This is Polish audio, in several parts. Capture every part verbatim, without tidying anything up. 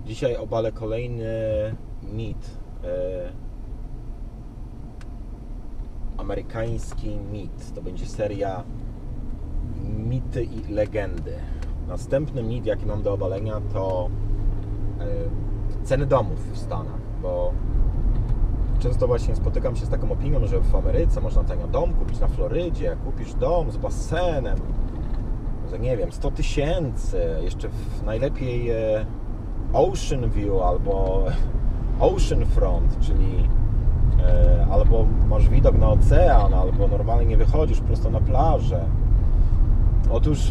Dzisiaj obalę kolejny mit, e, amerykański mit. To będzie seria mity i legendy. Następny mit, jaki mam do obalenia, to e, ceny domów w Stanach, bo często właśnie spotykam się z taką opinią, że w Ameryce można tanio dom kupić, na Florydzie kupisz dom z basenem za, nie wiem, sto tysięcy, jeszcze w najlepiej e, Ocean View albo Ocean Front, czyli e, albo masz widok na ocean, albo normalnie wychodzisz prosto na plażę. Otóż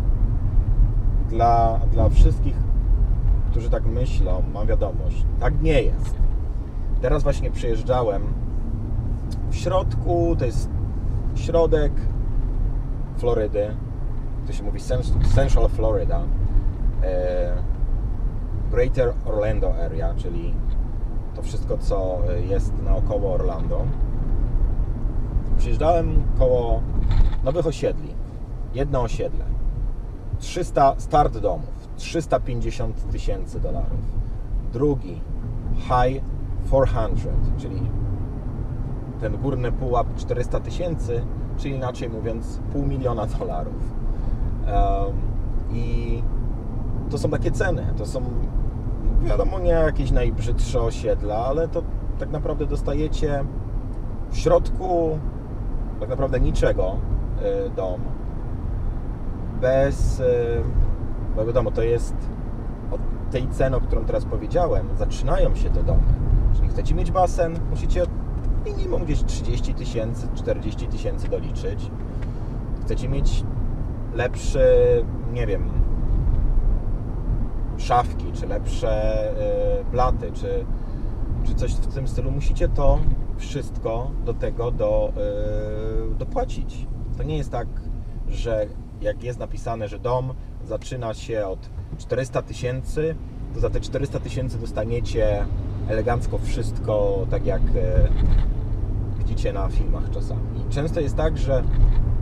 dla, dla wszystkich, którzy tak myślą, mam wiadomość, tak nie jest. Teraz właśnie przyjeżdżałem w środku, to jest środek Florydy, to się mówi Central Florida, e, Greater Orlando Area, czyli to wszystko, co jest naokoło Orlando. Przyjeżdżałem koło nowych osiedli, jedno osiedle, trzysta start domów, trzysta pięćdziesiąt tysięcy dolarów, drugi high czterysta, czyli ten górny pułap czterysta tysięcy, czyli inaczej mówiąc pół miliona dolarów. Um, I to są takie ceny, to są, wiadomo, nie jakieś najbrzydsze osiedla, ale to tak naprawdę dostajecie w środku tak naprawdę niczego y, dom, bez, y, bo wiadomo, to jest od tej ceny, o którą teraz powiedziałem, zaczynają się te domy. Jeżeli chcecie mieć basen, musicie minimum gdzieś trzydzieści tysięcy, czterdzieści tysięcy doliczyć. Chcecie mieć lepsze, nie wiem, szafki, czy lepsze y, blaty, czy, czy coś w tym stylu, musicie to wszystko do tego do, y, dopłacić. To nie jest tak, że jak jest napisane, że dom zaczyna się od czterysta tysięcy, to za te czterysta tysięcy dostaniecie elegancko wszystko, tak jak y, widzicie na filmach czasami. I często jest tak, że y,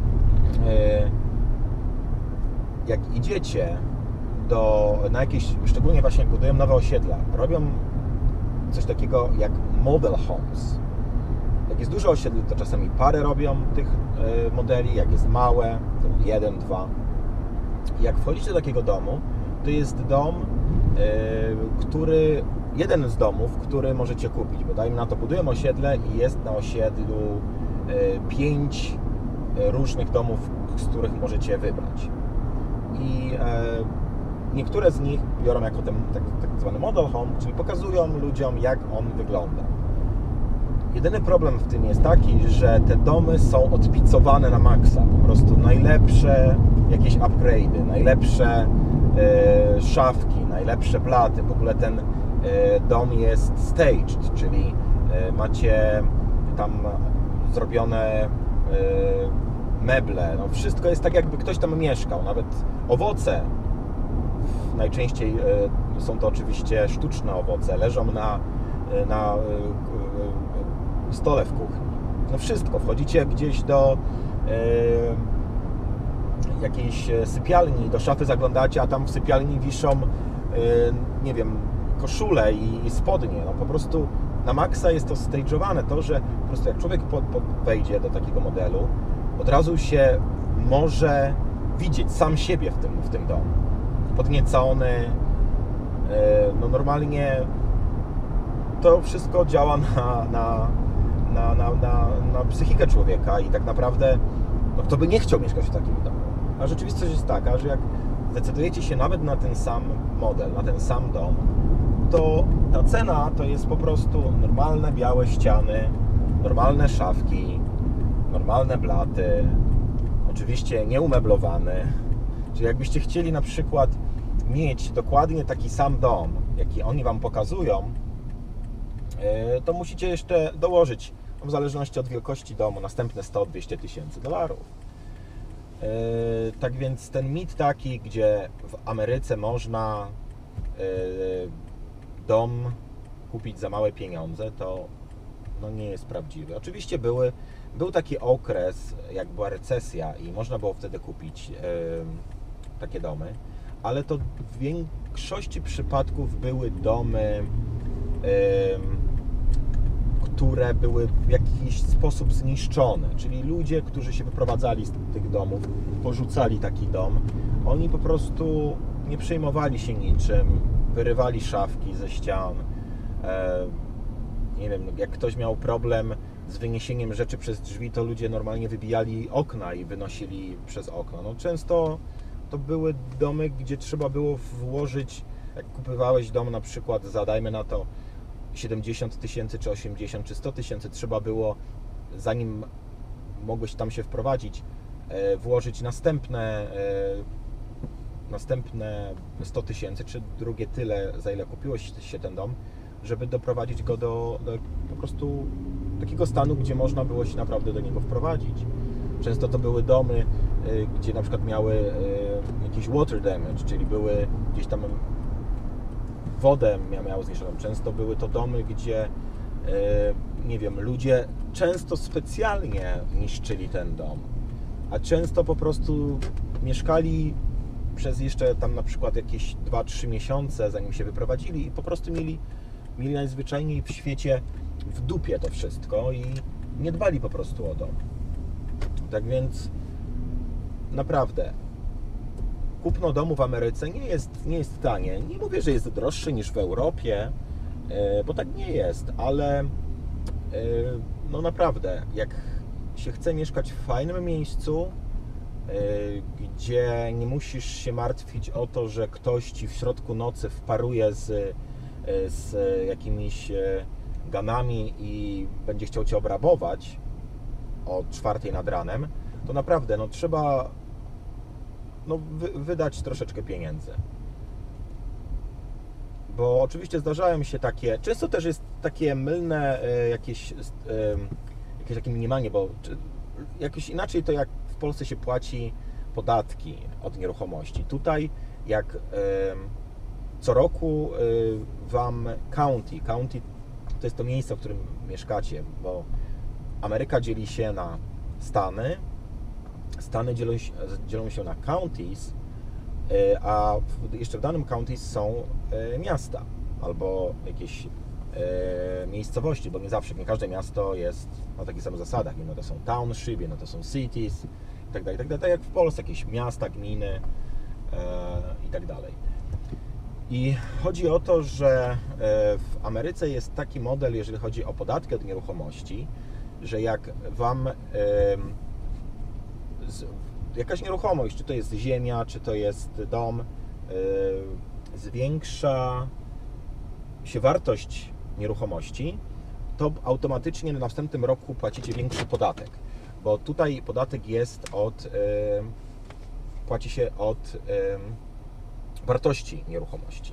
jak idziecie do, na jakieś, szczególnie właśnie jak budują nowe osiedla, robią coś takiego jak model homes. Jak jest dużo osiedli, to czasami parę robią tych y, modeli, jak jest małe, to jeden, dwa. I jak wchodzicie do takiego domu, to jest dom, y, który, jeden z domów, który możecie kupić, bo dajmy na to, budują osiedle i jest na osiedlu y, pięć y, różnych domów, z których możecie wybrać. I y, niektóre z nich biorą jako ten tak, tak zwany model home, czyli pokazują ludziom, jak on wygląda. Jedyny problem w tym jest taki, że te domy są odpicowane na maksa. Po prostu najlepsze jakieś upgrade'y, najlepsze e, szafki, najlepsze blaty. W ogóle ten e, dom jest staged, czyli e, macie tam zrobione e, meble. No, wszystko jest tak, jakby ktoś tam mieszkał. Nawet owoce, najczęściej e, są to oczywiście sztuczne owoce, leżą na, na e, stole w kuchni. No wszystko. Wchodzicie gdzieś do e, jakiejś sypialni, do szafy zaglądacie, a tam w sypialni wiszą, e, nie wiem, koszule i, i spodnie. No po prostu na maksa jest to stage'owane. To, że po prostu jak człowiek po, po wejdzie do takiego modelu, od razu się może widzieć sam siebie w tym, w tym domu. Podniecony, e, no normalnie to wszystko działa na, na Na, na, na, na psychikę człowieka i tak naprawdę no, kto by nie chciał mieszkać w takim domu. A rzeczywistość jest taka, że jak zdecydujecie się nawet na ten sam model, na ten sam dom, to ta cena to jest po prostu normalne białe ściany, normalne szafki, normalne blaty, oczywiście nieumeblowane. Czyli jakbyście chcieli na przykład mieć dokładnie taki sam dom, jaki oni Wam pokazują, to musicie jeszcze dołożyć, w zależności od wielkości domu, następne sto do dwustu tysięcy dolarów. Tak więc ten mit taki, gdzie w Ameryce można dom kupić za małe pieniądze, to no nie jest prawdziwy. Oczywiście były, był taki okres, jak była recesja i można było wtedy kupić takie domy, ale to w większości przypadków były domy, które były w jakiś sposób zniszczone, czyli ludzie, którzy się wyprowadzali z tych domów, porzucali taki dom, oni po prostu nie przejmowali się niczym, wyrywali szafki ze ścian, nie wiem, jak ktoś miał problem z wyniesieniem rzeczy przez drzwi, to ludzie normalnie wybijali okna i wynosili przez okno. No często to były domy, gdzie trzeba było włożyć, jak kupowałeś dom na przykład za, dajmy na to, siedemdziesiąt tysięcy, czy osiemdziesiąt, czy sto tysięcy, trzeba było, zanim mogłeś tam się wprowadzić, włożyć następne, następne sto tysięcy, czy drugie tyle, za ile kupiłeś się ten dom, żeby doprowadzić go do, do po prostu takiego stanu, gdzie można było się naprawdę do niego wprowadzić. Często to były domy, gdzie na przykład miały jakiś water damage, czyli były gdzieś tam wodę miało zniszczoną. Często były to domy, gdzie nie wiem, ludzie często specjalnie niszczyli ten dom, a często po prostu mieszkali przez jeszcze tam na przykład jakieś dwa trzy miesiące, zanim się wyprowadzili i po prostu mieli, mieli najzwyczajniej w świecie w dupie to wszystko i nie dbali po prostu o dom. Tak więc naprawdę kupno domu w Ameryce nie jest, nie jest tanie. Nie mówię, że jest droższe niż w Europie, bo tak nie jest, ale no naprawdę, jak się chce mieszkać w fajnym miejscu, gdzie nie musisz się martwić o to, że ktoś Ci w środku nocy wparuje z, z jakimiś ganami i będzie chciał Cię obrabować o czwartej nad ranem, to naprawdę no, trzeba no, wy, wydać troszeczkę pieniędzy. Bo oczywiście zdarzają się takie, często też jest takie mylne jakieś, jakieś takie mniemanie, bo jakoś inaczej to jak w Polsce się płaci podatki od nieruchomości. Tutaj jak co roku Wam county, county to jest to miejsce, w którym mieszkacie, bo Ameryka dzieli się na stany, Stany dzielą się, dzielą się na counties, a jeszcze w danym counties są miasta albo jakieś miejscowości, bo nie zawsze, nie każde miasto jest na takich samych zasadach. Jedno to są township, jedno to są cities i tak dalej, tak dalej. Tak jak w Polsce, jakieś miasta, gminy i tak dalej. I chodzi o to, że w Ameryce jest taki model, jeżeli chodzi o podatki od nieruchomości, że jak Wam jakaś nieruchomość, czy to jest ziemia, czy to jest dom, zwiększa się wartość nieruchomości, to automatycznie na następnym roku płacicie większy podatek, bo tutaj podatek jest od, płaci się od wartości nieruchomości.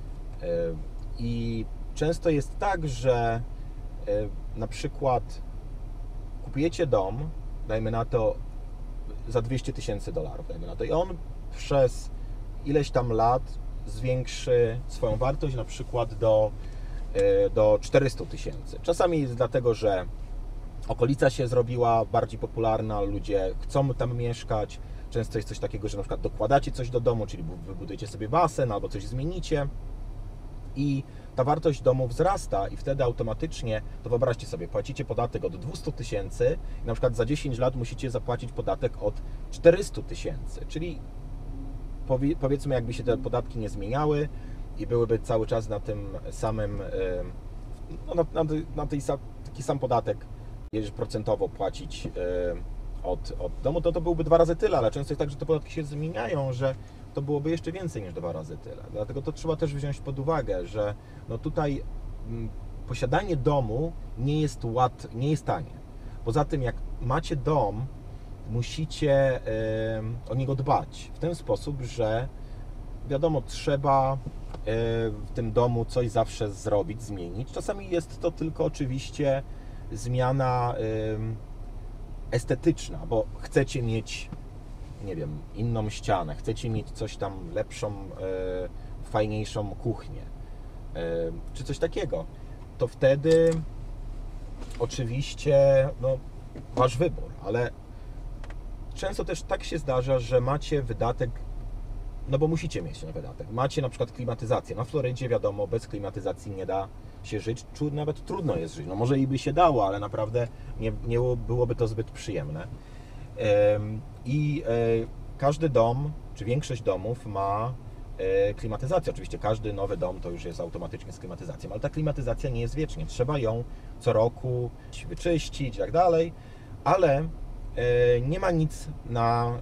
I często jest tak, że na przykład kupujecie dom, dajmy na to za dwieście tysięcy dolarów, dajmy na to, i on przez ileś tam lat zwiększy swoją wartość na przykład do, do czterystu tysięcy. Czasami jest dlatego, że okolica się zrobiła bardziej popularna, ludzie chcą tam mieszkać. Często jest coś takiego, że na przykład dokładacie coś do domu, czyli wybudujecie sobie basen albo coś zmienicie i ta wartość domu wzrasta i wtedy automatycznie, to wyobraźcie sobie, płacicie podatek od dwieście tysięcy i na przykład za dziesięć lat musicie zapłacić podatek od czterystu tysięcy, czyli powiedzmy, jakby się te podatki nie zmieniały i byłyby cały czas na tym samym, no, na, na, na tej, taki sam podatek, jeżeli procentowo płacić od, od domu, to to byłby dwa razy tyle, ale często jest tak, że te podatki się zmieniają, że to byłoby jeszcze więcej niż dwa razy tyle. Dlatego to trzeba też wziąć pod uwagę, że no tutaj m, posiadanie domu nie jest łat, nie jest tanie. Poza tym, jak macie dom, musicie y, o niego dbać w ten sposób, że wiadomo, trzeba y, w tym domu coś zawsze zrobić, zmienić. Czasami jest to tylko oczywiście zmiana y, estetyczna, bo chcecie mieć, nie wiem, inną ścianę, chcecie mieć coś tam lepszą, y, fajniejszą kuchnię, y, czy coś takiego, to wtedy oczywiście no, wasz wybór, ale często też tak się zdarza, że macie wydatek no bo musicie mieć ten wydatek. Macie na przykład klimatyzację. Na Florydzie wiadomo, bez klimatyzacji nie da się żyć, czy nawet trudno jest żyć. No może i by się dało, ale naprawdę nie, nie byłoby to zbyt przyjemne. I każdy dom, czy większość domów ma klimatyzację. Oczywiście każdy nowy dom to już jest automatycznie z klimatyzacją, ale ta klimatyzacja nie jest wiecznie. Trzeba ją co roku wyczyścić i tak dalej, ale nie ma nic na,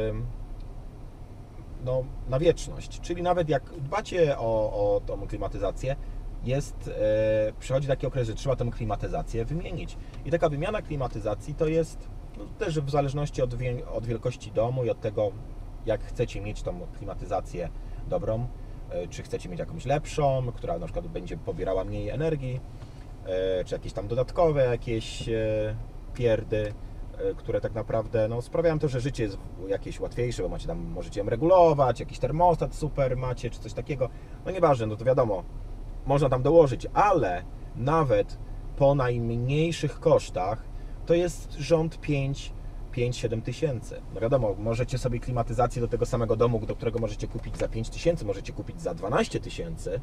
no, na wieczność. Czyli nawet jak dbacie o, o tą klimatyzację, jest, przychodzi taki okres, że trzeba tę klimatyzację wymienić. I taka wymiana klimatyzacji to jest no, też w zależności od, od wielkości domu i od tego, jak chcecie mieć tą klimatyzację dobrą, czy chcecie mieć jakąś lepszą, która na przykład będzie pobierała mniej energii, czy jakieś tam dodatkowe jakieś pierdy, które tak naprawdę no, sprawiają to, że życie jest jakieś łatwiejsze, bo macie tam, możecie ją regulować, jakiś termostat super macie, czy coś takiego. No nieważne, no to wiadomo, można tam dołożyć, ale nawet po najmniejszych kosztach to jest rząd pięć siedem tysięcy. No wiadomo, możecie sobie klimatyzację do tego samego domu, do którego możecie kupić za pięć tysięcy, możecie kupić za dwanaście tysięcy,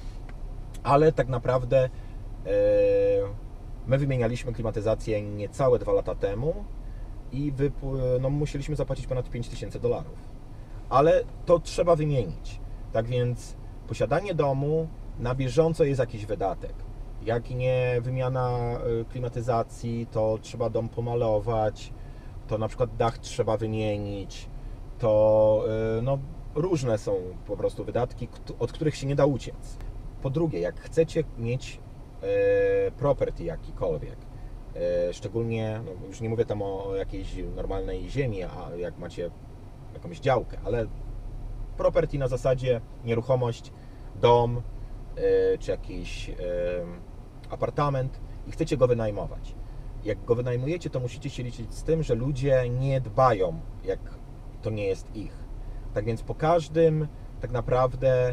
ale tak naprawdę yy, my wymienialiśmy klimatyzację niecałe dwa lata temu i no, musieliśmy zapłacić ponad pięć tysięcy dolarów. Ale to trzeba wymienić. Tak więc posiadanie domu na bieżąco jest jakiś wydatek. Jak nie wymiana klimatyzacji, to trzeba dom pomalować, to na przykład dach trzeba wymienić, to no, różne są po prostu wydatki, od których się nie da uciec. Po drugie, jak chcecie mieć property jakikolwiek, szczególnie, no już nie mówię tam o jakiejś normalnej ziemi, a jak macie jakąś działkę, ale property na zasadzie nieruchomość, dom, czy jakiś apartament i chcecie go wynajmować. Jak go wynajmujecie, to musicie się liczyć z tym, że ludzie nie dbają, jak to nie jest ich. Tak więc po każdym tak naprawdę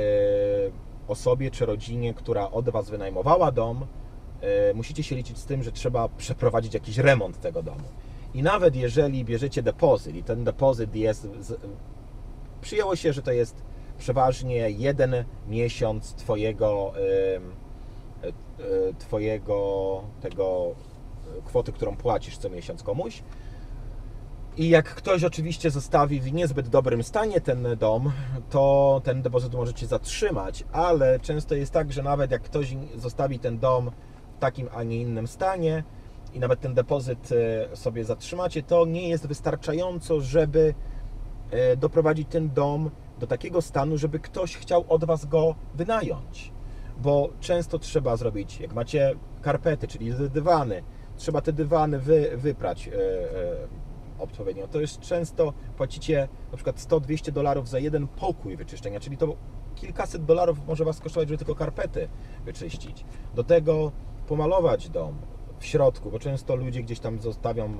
osobie czy rodzinie, która od Was wynajmowała dom, musicie się liczyć z tym, że trzeba przeprowadzić jakiś remont tego domu. I nawet jeżeli bierzecie depozyt i ten depozyt jest, przyjęło się, że to jest przeważnie jeden miesiąc Twojego, Twojego tego kwoty, którą płacisz co miesiąc komuś. I jak ktoś oczywiście zostawi w niezbyt dobrym stanie ten dom, to ten depozyt możecie zatrzymać, ale często jest tak, że nawet jak ktoś zostawi ten dom w takim, a nie innym stanie i nawet ten depozyt sobie zatrzymacie, to nie jest wystarczająco, żeby doprowadzić ten dom do takiego stanu, żeby ktoś chciał od Was go wynająć. Bo często trzeba zrobić, jak macie karpety, czyli dywany, trzeba te dywany wy, wyprać odpowiednio. To jest często, płacicie na przykład sto dwieście dolarów za jeden pokój wyczyszczenia, czyli to kilkaset dolarów może Was kosztować, żeby tylko karpety wyczyścić. Do tego pomalować dom w środku, bo często ludzie gdzieś tam zostawią e,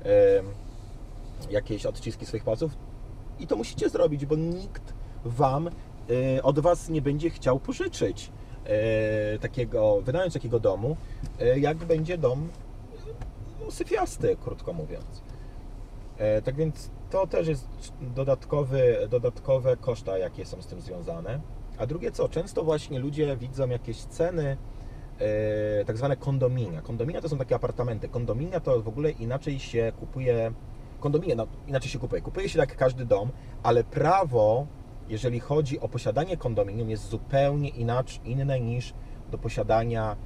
jakieś odciski swoich palców i to musicie zrobić, bo nikt Wam e, od Was nie będzie chciał pożyczyć e, takiego, wynająć takiego domu, e, jak będzie dom no, syfiasty, krótko mówiąc. Tak więc to też jest dodatkowy, dodatkowe koszta, jakie są z tym związane. A drugie co? Często właśnie ludzie widzą jakieś ceny, e, tak zwane kondominia. Kondominia to są takie apartamenty. Kondominia to w ogóle inaczej się kupuje, kondominia no, inaczej się kupuje. Kupuje się tak takie każdy dom, ale prawo, jeżeli chodzi o posiadanie kondominium, jest zupełnie inaczej, inne niż do posiadania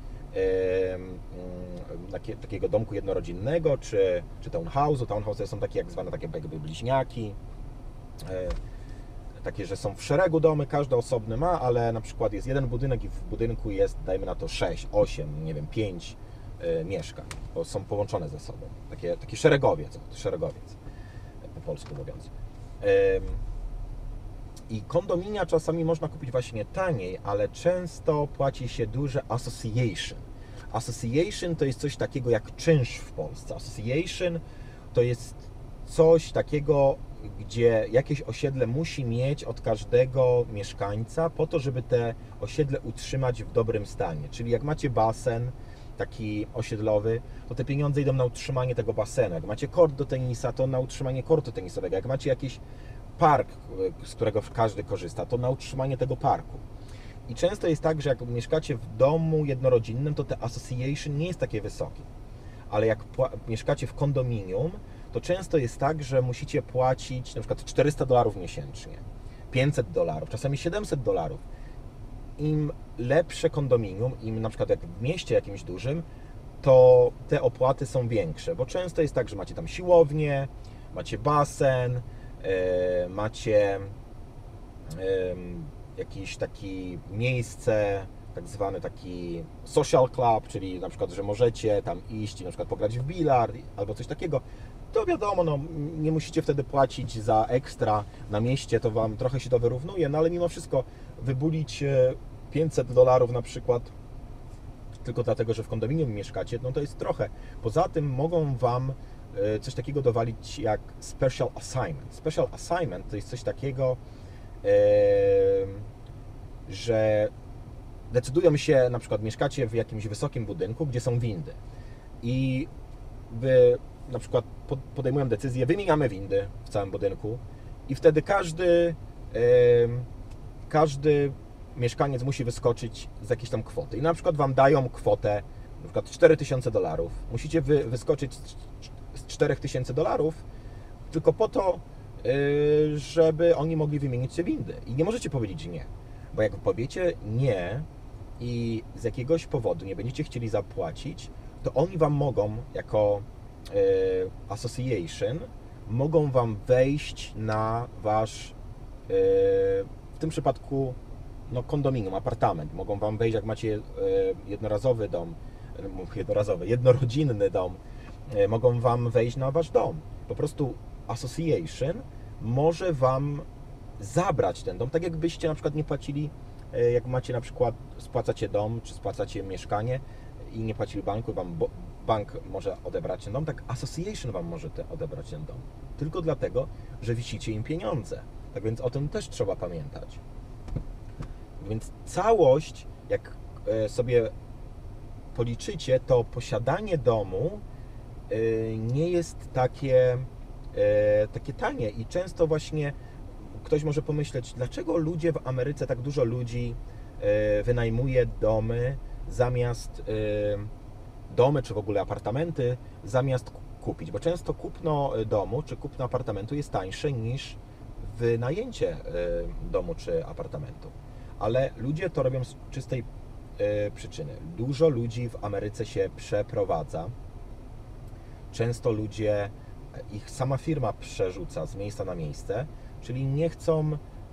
Takie, takiego domku jednorodzinnego, czy, czy townhouse'u. Townhouse'y są takie jak zwane takie jakby bliźniaki, takie, że są w szeregu domy, każdy osobny ma, ale na przykład jest jeden budynek i w budynku jest, dajmy na to sześć, osiem, nie wiem, pięć mieszkań, bo są połączone ze sobą. Takie, taki szeregowiec, szeregowiec, po polsku mówiąc. I kondominia czasami można kupić właśnie taniej, ale często płaci się duże association. Association to jest coś takiego jak czynsz w Polsce. Association to jest coś takiego, gdzie jakieś osiedle musi mieć od każdego mieszkańca po to, żeby te osiedle utrzymać w dobrym stanie. Czyli jak macie basen taki osiedlowy, to te pieniądze idą na utrzymanie tego basenu. Jak macie kort do tenisa, to na utrzymanie kortu tenisowego. Jak macie jakieś park, z którego każdy korzysta, to na utrzymanie tego parku. I często jest tak, że jak mieszkacie w domu jednorodzinnym, to te association nie jest takie wysokie. Ale jak mieszkacie w kondominium, to często jest tak, że musicie płacić na przykład czterysta dolarów miesięcznie, pięćset dolarów, czasami siedemset dolarów. Im lepsze kondominium, im na przykład jak w mieście jakimś dużym, to te opłaty są większe, bo często jest tak, że macie tam siłownię, macie basen, yy, macie yy, jakieś takie miejsce, tak zwany taki social club, czyli na przykład, że możecie tam iść i na przykład pograć w bilard albo coś takiego, to wiadomo, no, nie musicie wtedy płacić za ekstra na mieście, to Wam trochę się to wyrównuje, no ale mimo wszystko wybulić pięćset dolarów na przykład tylko dlatego, że w kondominium mieszkacie, no to jest trochę. Poza tym mogą Wam coś takiego dowalić jak special assignment. Special assignment to jest coś takiego, że decydują się, na przykład mieszkacie w jakimś wysokim budynku, gdzie są windy i Wy na przykład podejmują decyzję, wymieniamy windy w całym budynku i wtedy każdy każdy mieszkaniec musi wyskoczyć z jakiejś tam kwoty i na przykład Wam dają kwotę na przykład cztery tysiące dolarów. Musicie wy, wyskoczyć z cztery tysiące dolarów tylko po to, żeby oni mogli wymienić sobie windy. I nie możecie powiedzieć nie, bo jak powiecie nie i z jakiegoś powodu nie będziecie chcieli zapłacić, to oni Wam mogą jako association mogą Wam wejść na Wasz w tym przypadku no, kondominium, apartament. Mogą Wam wejść, jak macie jednorazowy dom, jednorazowy, jednorodzinny dom, mogą Wam wejść na Wasz dom. Po prostu association może Wam zabrać ten dom, tak jakbyście na przykład nie płacili, jak macie na przykład, spłacacie dom, czy spłacacie mieszkanie i nie płacili banku, Wam bank może odebrać ten dom, tak association Wam może te, odebrać ten dom. Tylko dlatego, że wisicie im pieniądze. Tak więc o tym też trzeba pamiętać. Więc całość, jak sobie policzycie, to posiadanie domu nie jest takie, takie tanie i często właśnie ktoś może pomyśleć, dlaczego ludzie w Ameryce, tak dużo ludzi wynajmuje domy zamiast domy, czy w ogóle apartamenty, zamiast kupić, bo często kupno domu, czy kupno apartamentu jest tańsze niż wynajęcie domu, czy apartamentu. Ale ludzie to robią z czystej przyczyny. Dużo ludzi w Ameryce się przeprowadza. Często ludzie, ich sama firma przerzuca z miejsca na miejsce, czyli nie chcą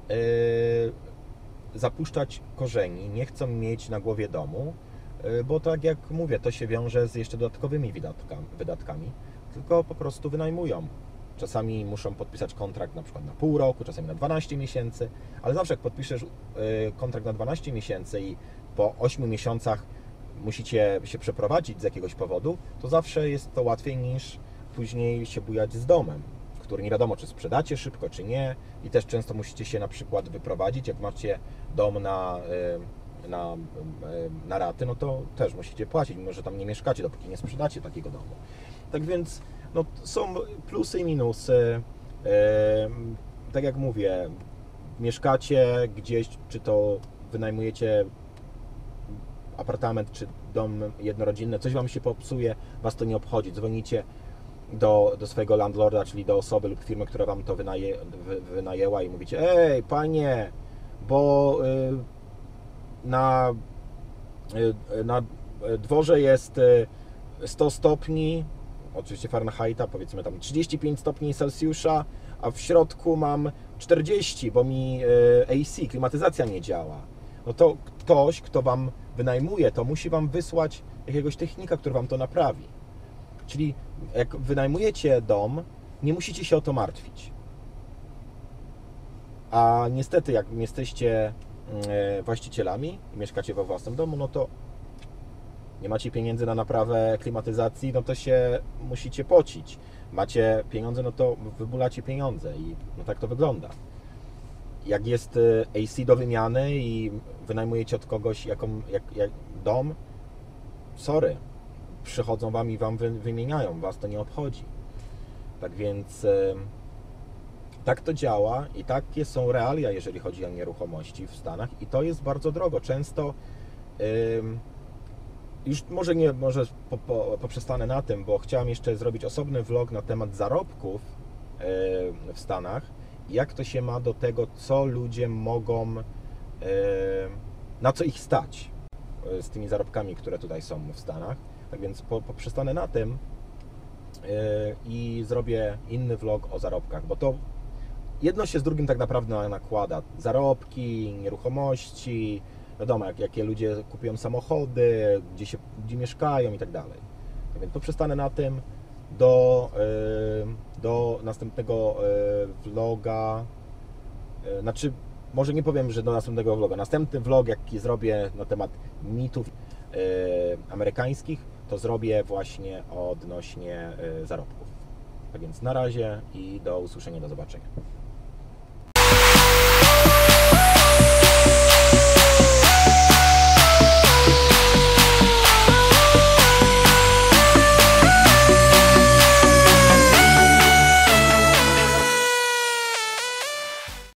zapuszczać korzeni, nie chcą mieć na głowie domu, bo tak jak mówię, to się wiąże z jeszcze dodatkowymi wydatkami, tylko po prostu wynajmują. Czasami muszą podpisać kontrakt na przykład na pół roku, czasami na dwanaście miesięcy, ale zawsze jak podpiszesz kontrakt na dwanaście miesięcy i po ośmiu miesiącach musicie się przeprowadzić z jakiegoś powodu, to zawsze jest to łatwiej niż później się bujać z domem, który nie wiadomo, czy sprzedacie szybko, czy nie, i też często musicie się na przykład wyprowadzić, jak macie dom na, na, na raty, no to też musicie płacić, mimo że tam nie mieszkacie, dopóki nie sprzedacie takiego domu. Tak więc no, są plusy i minusy. Tak jak mówię, mieszkacie gdzieś, czy to wynajmujecie apartament, czy dom jednorodzinny, coś Wam się popsuje, Was to nie obchodzi. Dzwonicie do, do swojego landlorda, czyli do osoby lub firmy, która Wam to wynaje, wy, wynajęła i mówicie: ej, panie, bo y, na, y, na dworze jest sto stopni, oczywiście Fahrenheita, powiedzmy tam trzydzieści pięć stopni Celsjusza, a w środku mam czterdzieści, bo mi A C, klimatyzacja nie działa. No to ktoś, kto Wam wynajmuje, to musi Wam wysłać jakiegoś technika, który Wam to naprawi. Czyli jak wynajmujecie dom, nie musicie się o to martwić. A niestety, jak jesteście właścicielami i mieszkacie we własnym domu, no to nie macie pieniędzy na naprawę klimatyzacji, no to się musicie pocić. Macie pieniądze, no to wybulacie pieniądze i no tak to wygląda. Jak jest A C do wymiany i wynajmujecie od kogoś jaką, jak, jak dom, sorry, przychodzą Wam i Wam wy, wymieniają, Was to nie obchodzi. Tak więc tak to działa i takie są realia, jeżeli chodzi o nieruchomości w Stanach i to jest bardzo drogo. Często ym, już może nie, może po, po, poprzestanę na tym, bo chciałem jeszcze zrobić osobny vlog na temat zarobków yy, w Stanach i jak to się ma do tego, co ludzie mogą, yy, na co ich stać yy, z tymi zarobkami, które tutaj są w Stanach. Tak więc po, poprzestanę na tym yy, i zrobię inny vlog o zarobkach, bo to jedno się z drugim tak naprawdę nakłada. Zarobki, nieruchomości, wiadomo, jak, jakie ludzie kupują samochody, gdzie, się, gdzie mieszkają i tak dalej. Więc poprzestanę na tym do, yy, do następnego yy, vloga. Yy, znaczy, może nie powiem, że do następnego vloga. Następny vlog, jaki zrobię na temat mitów yy, amerykańskich, to zrobię właśnie odnośnie yy, zarobków. Tak więc na razie i do usłyszenia, do zobaczenia.